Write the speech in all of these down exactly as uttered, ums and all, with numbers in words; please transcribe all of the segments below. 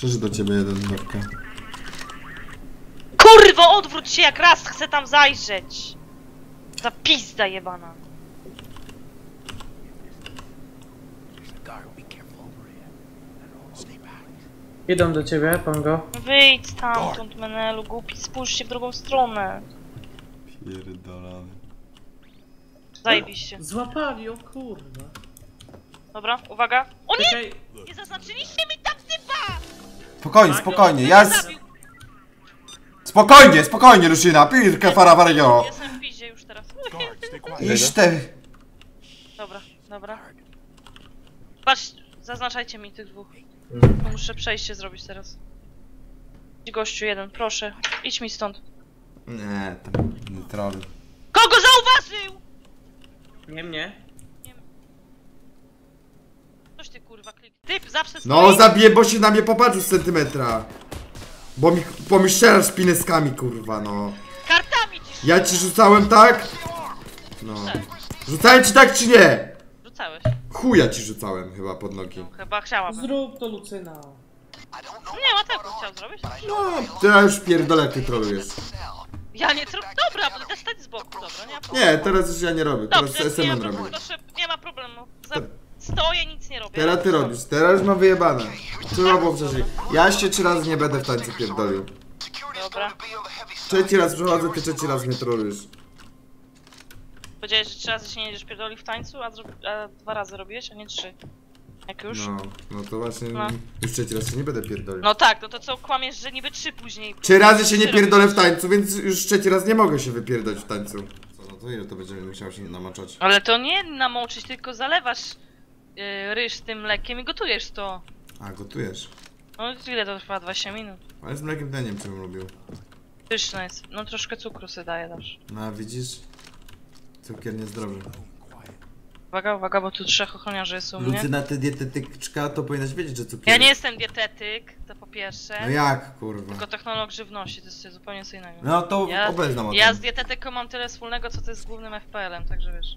Przecież do ciebie jeden dawka. Kurwo, odwróć się, jak raz chcę tam zajrzeć. Za pizda jebana. Idą do ciebie, Pongo. Wyjdź stamtąd, Menelu, głupi, spójrz się w drugą stronę. Pierdolony. Zajebiście. Złapali, o kurwa. Dobra, uwaga. O nie! Czekaj. Nie zaznaczyliście mi tam typa! Spokojnie, spokojnie, ja z... Spokojnie, spokojnie, Lusina, pirkę farawario. Jestem w piździe już teraz. Iż te... Dobra, dobra. Patrz, zaznaczajcie mi tych dwóch. Muszę przejście zrobić teraz. Idź, gościu jeden, proszę. Idź mi stąd. Nie, tam nie troll. Kogo zauważył?! Nie mnie. Coś ty kurwa klik. Typ zawsze stoi. No zabiję, bo się na mnie popatrzył z centymetra. Bo mi, bo mi strzelasz pineskami, kurwa, no. Kartami ci Ja ci rzucałem tak? No. Rzucałem ci tak czy nie? rzucałeś. Chuja ci rzucałem chyba pod nogi. No, chyba chciałabym. Zrób to, Lucyna. Nie, Mateusz chciał zrobić. No, ty ja już pierdolę, jak ty trolujesz. Ja nie tro... Dobra, będę stać z boku, dobra, nie ma problemu. Nie, teraz już ja nie robię, teraz Dobrze, S nie M N ma, robię. problemu, proszę, nie ma problemu. Za... Stoję, nic nie robię. Teraz ty robisz, teraz już mam wyjebane. Trzeba było wcześniej. Ja się trzy razy nie będę w tańcu pierdolił. Dobra. Trzeci raz przychodzę, ty trzeci raz mnie trolujesz. Powiedziałeś, że trzy razy się nie jedziesz pierdoli w tańcu, a, zrobi... a dwa razy robiłeś, a nie trzy. Jak już? No, no to właśnie, No. już trzeci raz się nie będę pierdolił. No tak, no to co kłamiesz, że niby trzy później. Trzy razy się nie Trzy pierdolę w robisz. tańcu, więc już trzeci raz nie mogę się wypierdolić w tańcu. Co, no to ile to będziemy musiał się namaczać? Ale to nie namoczyć, tylko zalewasz yy, ryż tym mlekiem i gotujesz to. A, gotujesz. No ile to trwa? dwadzieścia minut. Ale z mlekiem to ja nie wiem, czy bym lubił. Pyszne jest. No troszkę cukru sobie daję też. No a widzisz? Cukier niezdrowy. Uwaga, uwaga, bo tu trzech ochroniarzy jest u mnie. Lucyna, ty dietetyczka, to powinnaś wiedzieć, że cukier... Ja nie jestem dietetyk, to po pierwsze. No jak, kurwa? Tylko technolog żywności, to jest zupełnie co innego. No to Ja- obeznam o tym. Ja z dietetyką mam tyle wspólnego, co ty z głównym F P L-em, także wiesz.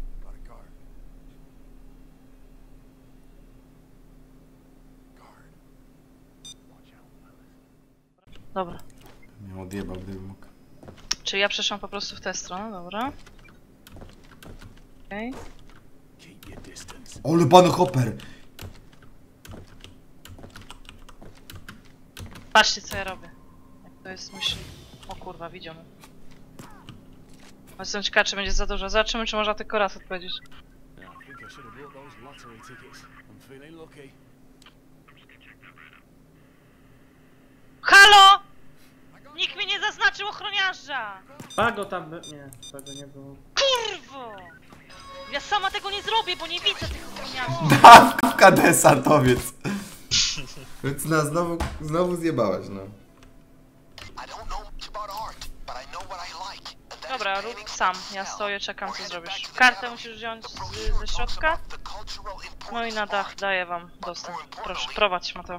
Dobra. Nie odjebał, gdybym mógł. Czyli ja przeszłam po prostu w tę stronę, dobra. Okej. Ole, pan hopper! Patrzcie, co ja robię. Jak to jest myśl... O kurwa, widział mnie. Jestem ciekawa, czy będzie za dużo. Zobaczymy, czy można tylko raz odpowiedzieć. Halo! Nikt mi nie zaznaczył ochroniarza! Pago tam by... Nie, Pago nie było. Kurwo! Ja sama tego nie zrobię, bo nie widzę tych ochroniarzy. Dawka desantowiec! Więc no, znowu, znowu zjebałaś, no. Dobra, rób sam. Ja stoję, czekam, co zrobisz. Kartę musisz wziąć z, ze środka. No i na dach daję wam dostęp. Proszę, prowadź, Mateo.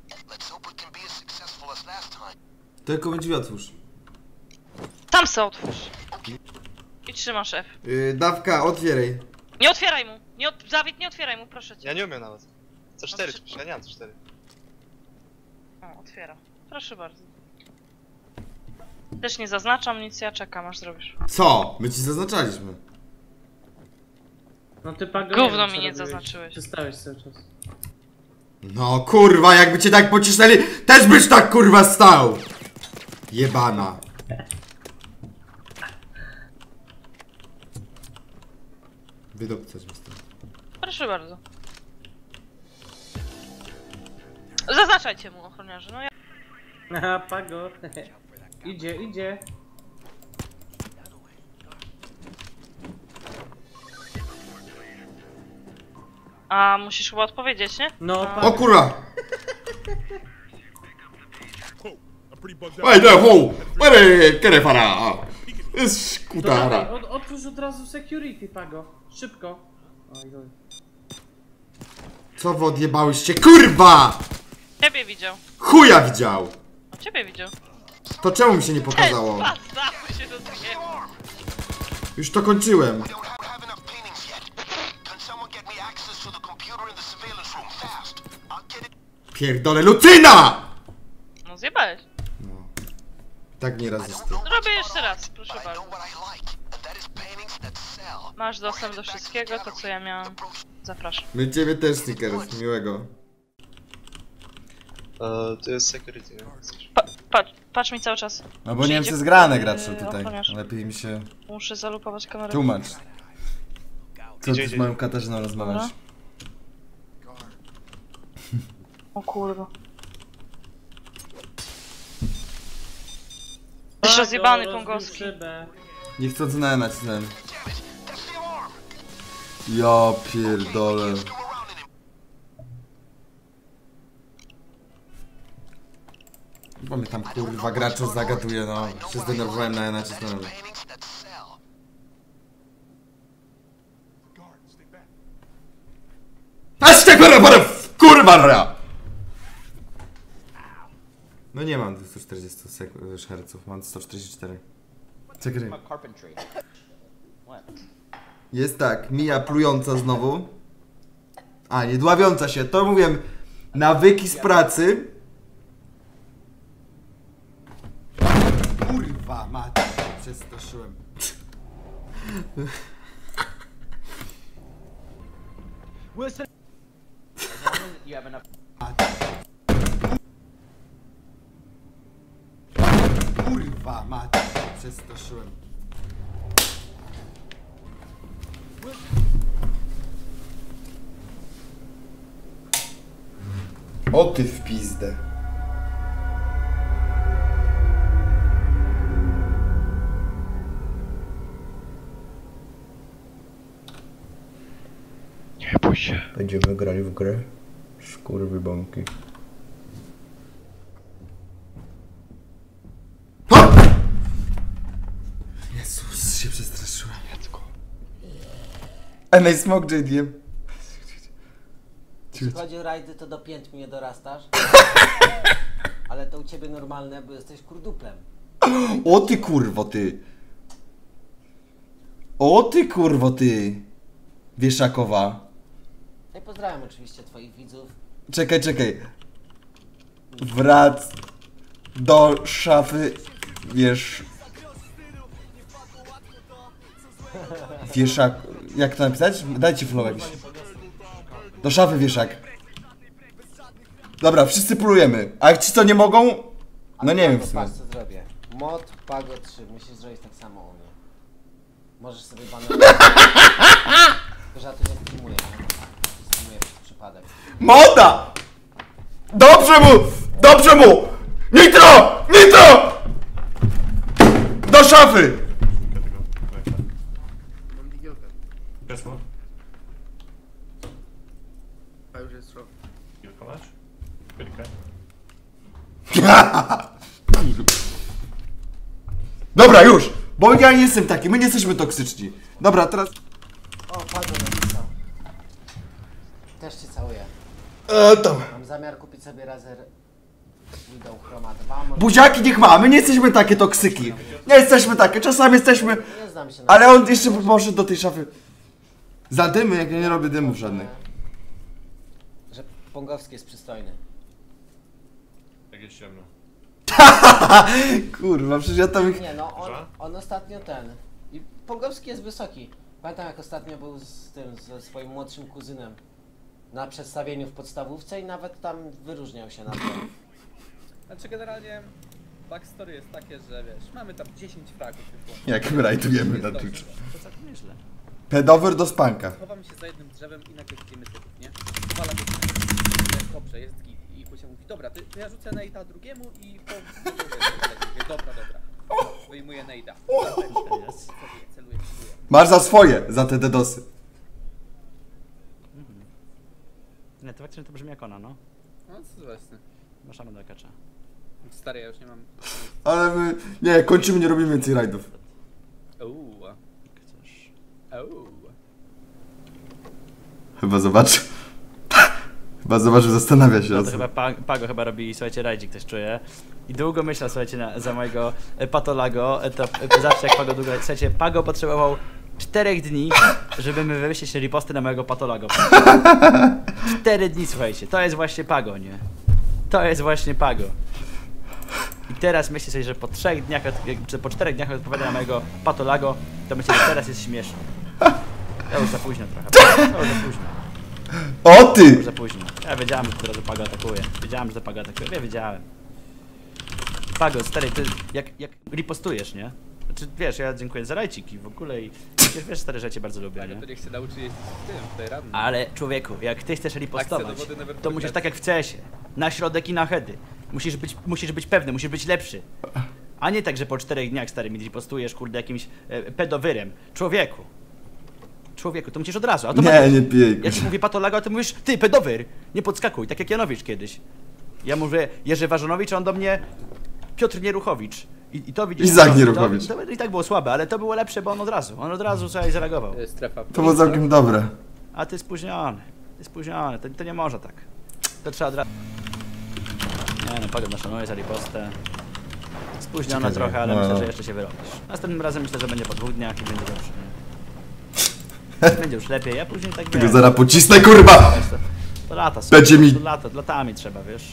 Tylko mi drzwi otwórz. Tam se otwórz. I trzymasz F. Yy, dawka, otwieraj. Nie otwieraj mu! Nie ot... Dawid, nie otwieraj mu, proszę cię. Ja nie umiem nawet. Co cztery, No, ja nie mam co cztery. O, otwiera. Proszę bardzo. Też nie zaznaczam nic, ja czekam, aż zrobisz. Co? My ci zaznaczaliśmy. No ty Pago... Gówno nie wiem, co mi nie robiłeś. zaznaczyłeś. Przestałeś cały czas. No kurwa, jakby cię tak pocisnęli, też byś tak kurwa stał! Jebana. Wydobcać mi stąd. Proszę bardzo. Zaznaczajcie mu, ochroniarze, no ja... Aha, Pago. Idzie, idzie. A musisz chyba odpowiedzieć, nie? No, A. Pago. O kurwa! Ej, no, ho! Ej, kere fara! Jest To dawaj, kutara. od, otwórz od razu security, Pago. Szybko. Oj, oj. Co wy odjebałyście? Kurwa! Ciebie widział. Chuja widział! A ciebie widział. To czemu mi się nie pokazało? Patrz, się rozumiem. Już to kończyłem. Pierdolę, Lucyna! zjebałeś. No. Tak nie raz jest to. Zrobię jeszcze raz, proszę bardzo. Masz dostęp do wszystkiego, to co ja miałam. Zapraszam. My ciebie też, Snickers, miłego. E, to jest security, nie? Pa patrz, patrz mi cały czas. No bo nie wiem, Przyjdzie, czy zgrane yy, gracze tutaj. ochroniarz. Lepiej mi się Muszę zalukować kamerę. tłumacz. Co Idzie, ty z idzie. moją Katarzyną rozmawiasz? O kurwa. Jesteś rozjebany, Pago, Pongowski. rozbił szybę. Nie chcąc na nacisnąłem. Ja pierdolę. Bo mnie tam kurwa gracza zagaduje, no. Się zdenerwowałem na nacisnąłem. Aż te kurwa, kurwa ra! No nie mam dwieście czterdzieści herców, mam sto czterdzieści cztery. Czekaj. Jest tak, Mija plująca znowu. A, nie dławiąca się, to mówiłem. Nawyki z pracy. Kurwa, mać, przestraszyłem. Wilson, you have enough. Kurwa, mać, przestraszyłem. O ty w pizdę. Nie bój się. Będziemy grali w grę Szkurwy bąki. Jezus, się przestraszyłem. And I smoke J D M. Jeśli chodzi o rajdy, to do pięt mnie dorastasz. Ale to u ciebie normalne, bo jesteś kurduplem. O ty kurwo ty. O ty kurwo ty. Wieszakowa. No i pozdrawiam oczywiście twoich widzów. Czekaj, czekaj. Wrac do szafy, wiesz... Wieszak... Jak to napisać? Dajcie flow jakiś. Do szafy wieszak. Dobra, wszyscy plujemy. A ci co nie mogą? No nie wiem w sumie. Patrz co zrobię. Mod Pago trzy, musisz zrobić tak samo u mnie. Możesz sobie banować. Tylko że ja to nie filmuję, nie? Filmuję przez przypadek. Moda! Dobrze mu! Dobrze mu! Nitro! Nitro! Do szafy! Weszło? A już jest szok. Kilka masz? Kilka. Dobra, już! Bo ja nie jestem taki, my nie jesteśmy toksyczni. Dobra, teraz... O, Pago napisał. Też cię całuję. E, tam. Mam zamiar kupić sobie Razer Widow Chroma dwa. Może... Buziaki niech ma, my nie jesteśmy takie toksyki. Nie jesteśmy takie, czasami jesteśmy... Nie znam się na Ale on jeszcze poszedł do tej szafy. Za dymy, jak ja nie robię dymów żadnych. Że Pongowski jest przystojny. Jak jest ciemno. Kurwa, przecież ja tam ich... Nie no, on, Że? on ostatnio ten. I Pongowski jest wysoki. Pamiętam jak ostatnio był z tym, ze swoim młodszym kuzynem na przedstawieniu w podstawówce i nawet tam wyróżniał się na to. Znaczy generalnie backstory jest takie, że wiesz, mamy tam dziesięć fragów już. Jak my rajdujemy na Jest Twitch. dobrze. To całkiem nieźle. Pedower do spanka. Chowamy się za jednym drzewem i nagle widzimy typów, nie? Powala go. Dobrze, jest git. I Kusia mówi, dobra, ty, to ja rzucę nejda drugiemu i po... Mówię, dobra, dobra. Wyjmuję nejda. Celuję, celuję, celuję. Masz za swoje, za te dedosy. Nie, to faktycznie to brzmi jak ona, no. No co właśnie. Masz do kacza. Stary, ja już nie mam... Ale my... Nie, kończymy, nie robimy więcej rajdów. Uuu. Chcesz. Uuu. Chyba zobacz. Chyba zobacz, że zastanawia się No o to co. chyba pa, Pago chyba robi, słuchajcie, rajdzik też czuje. I długo myślał, słuchajcie, na, za mojego e, patolago. E, to e, zawsze jak Pago długo... Słuchajcie, Pago potrzebował czterech dni, żeby my wymyślić riposty na mojego patolago. Cztery dni, słuchajcie. To jest właśnie Pago, nie? To jest właśnie Pago. I teraz myślę sobie, że po trzech dniach, od- jak- czy po czterech dniach odpowiada na mojego patolago, to myślę, że teraz jest śmieszne. To już za późno trochę. To już za późno. O To ty! już za późno. Ja wiedziałem, że teraz Pago atakuje. Wiedziałem, że Pago atakuje. Ja wiedziałem. Pago, stary, ty jak, jak ripostujesz, nie? Znaczy, wiesz, ja dziękuję za rajciki w ogóle i przecież wiesz, stare rzeczy bardzo lubię, Ale nie? to niech się nauczy jeździć w tym, w tej radnym. Ale człowieku, jak ty chcesz ripostować, Akcja dowody never to forget. musisz tak jak w C S ie. Na środek i na heady. Musisz być, musisz być pewny, musisz być lepszy. A nie tak, że po czterech dniach, stary, mi ripostujesz, kurde, jakimś e, pedowyrem. Człowieku. Człowieku, to musisz od razu. A to Nie, nie pij. Ja ci mówię patolago, a ty mówisz, ty, pedowyr, nie podskakuj, tak jak Janowicz kiedyś. Ja mówię Jerzy Warzonowicz, a on do mnie Piotr Nieruchowicz. I, i to widzisz... Izak to- Nieruchowicz. To, to i tak było słabe, ale to było lepsze, bo on od razu, on od razu sobie zareagował. To jest strefa. To było całkiem dobre. A ty spóźniony, ty spóźniony, to, to nie może tak. To trzeba od razu... Nie no, Pago naszanuje za ripostę. Spóźniona Ciekawe, trochę, ale no, myślę, no. że jeszcze się wyrobisz. Następnym razem myślę, że będzie po dwóch dniach i będzie dobrze. nie? Będzie już lepiej, ja później tak Tego wiem. zaraz pocisnę, kurwa! Wiesz, To, to lata są, Będzie mi- to lata, latami trzeba, wiesz.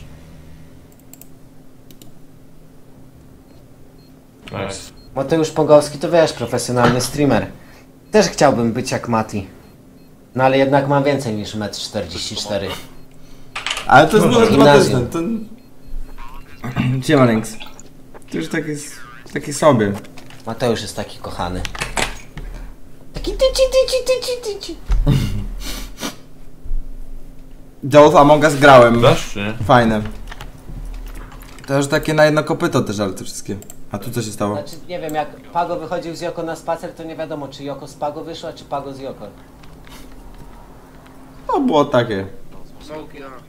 Nice. Mateusz Pogowski to wiesz, profesjonalny streamer. Też chciałbym być jak Mati. No ale jednak mam więcej niż metr czterdzieści cztery. Ale to jest może chyba też Gimnazjum. ten, ten... Siema, Lynx. To już taki, taki sobie. Mateusz jest taki kochany. Taki tyci, tyci, tyci, tyci. Joe Among Us grałem. Dasz czy nie? Fajne. To już takie na jedno kopyto też, ale te wszystkie. A tu co się stało? Znaczy nie wiem, jak Pago wychodził z Joko na spacer, to nie wiadomo czy Joko z Pago wyszła, czy Pago z Joko. No było takie. Smoki, a.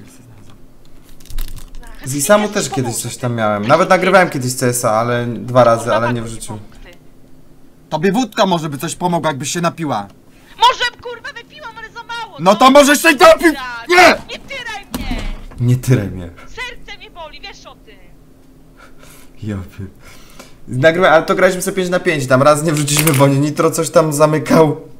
Z Isamu też kiedyś coś tam miałem. Nawet nagrywałem kiedyś C S a, ale dwa razy, ale nie w życiu. Tobie wódka może by coś pomogła, jakbyś się napiła. Może kurwa wypiłam, ale za mało! No to może jeszcze i napił! Nie! Nie tyraj mnie! Nie tyraj mnie. Serce mnie boli, wiesz o tym! Jopy. Nagrywałem, ale to graliśmy sobie pięć na pięć tam. Raz nie wrzuciliśmy, bo nie Nitro coś tam zamykał.